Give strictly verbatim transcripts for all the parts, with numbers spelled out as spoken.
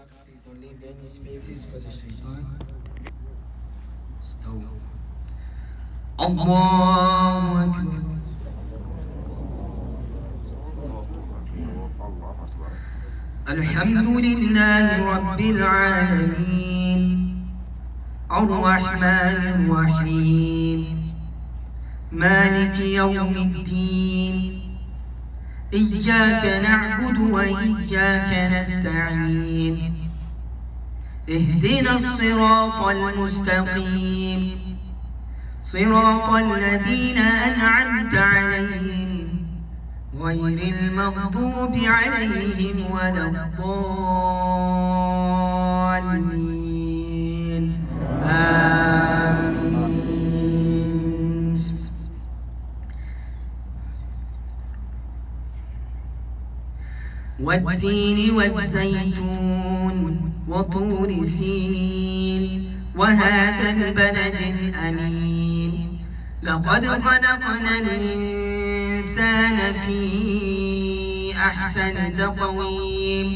Don't leave any spaces for the shaitan. Stop. Allahu Akbar. الحمد لله رب العالمين الرحمن الرحيم مالك يوم الدين إياك نعبد وإياك نستعين اهدنا الصراط المستقيم صراط الذين أنعمت عليهم غير المغضوب عليهم ولا الضالين آمين. والتين والزيتون وطور سينين وهذا البلد الأمين لقد خلقنا الإنسان في أحسن تقويم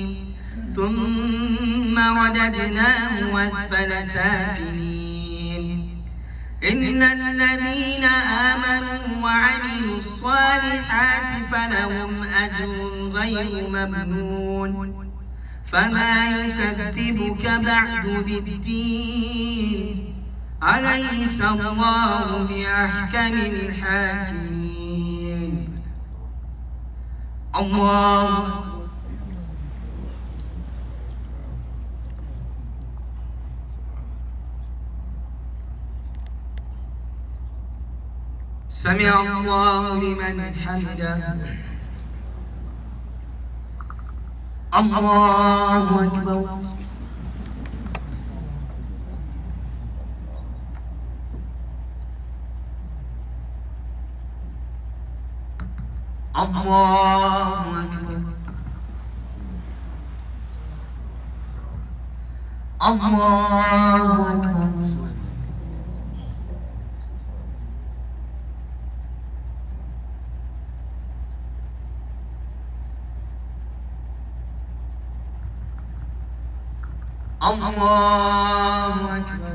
ثم رددناه أسفل سافلين إن الذين آمنوا وعملوا الصالحات فلهم أجر غير ممنون فما يكذبك بعد بالدين أليس الله بأحكم الحاكمين. الله سمع الله لمن حمده. الله أكبر. الله أكبر. الله أكبر. الله أكبر.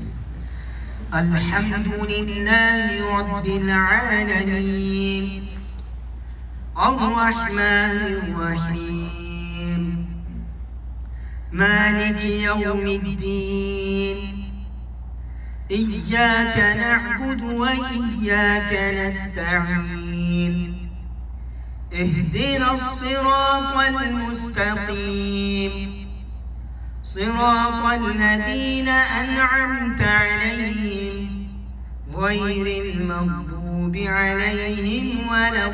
الحمد لله رب العالمين الرحمن الرحيم مالك يوم الدين إياك نعبد وإياك نستعين اهدنا الصراط المستقيم صراط الذين أنعمت عليهم غير المغضوب عليهم ولا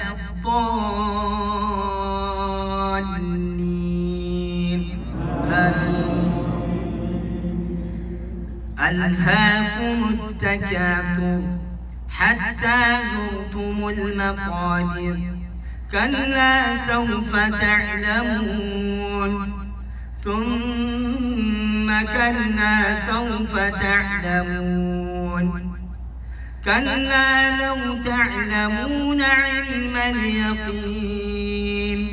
الضالين آمين. ألهاكم التكاثر حتى زرتم المقابر كلا سوف تعلمون ثم كلا سوف تعلمون كلا لو تعلمون علم اليقين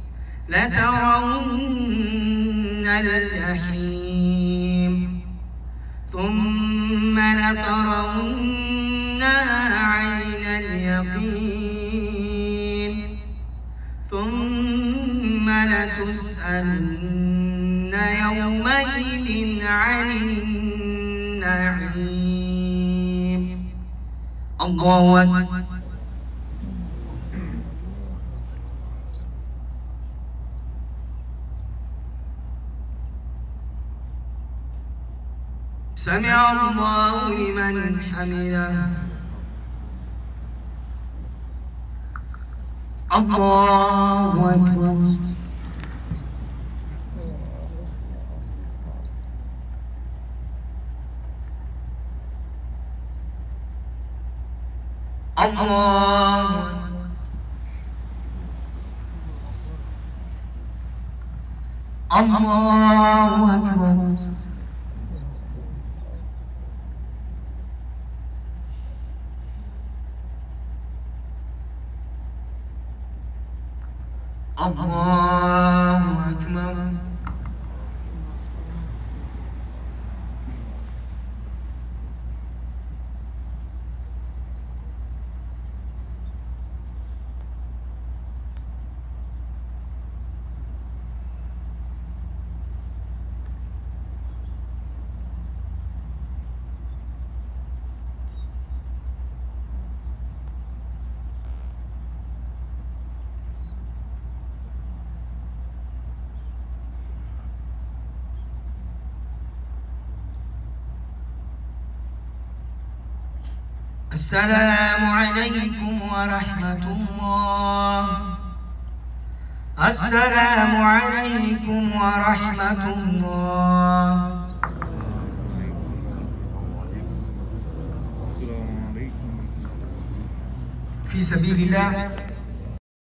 لترون الجحيم ثم لترونها عين اليقين ثم لتسألن يومئذ عن النعيم. الله أكبر. سمع الله لمن حمده. الله أكبر. الله الله أكبر. الله أكبر. السلام عليكم ورحمة الله. السلام عليكم ورحمة الله. في سبيل الله